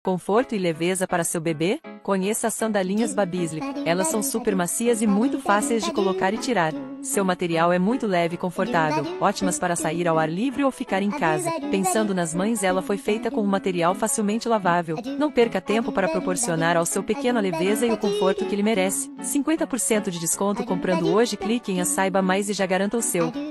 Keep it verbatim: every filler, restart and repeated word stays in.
Conforto e leveza para seu bebê? Conheça as sandalinhas Babyslick. Elas são super macias e muito fáceis de colocar e tirar. Seu material é muito leve e confortável, ótimas para sair ao ar livre ou ficar em casa. Pensando nas mães, ela foi feita com um material facilmente lavável. Não perca tempo para proporcionar ao seu pequeno a leveza e o conforto que ele merece. cinquenta por cento de desconto comprando hoje. Clique em a Saiba Mais e já garanta o seu.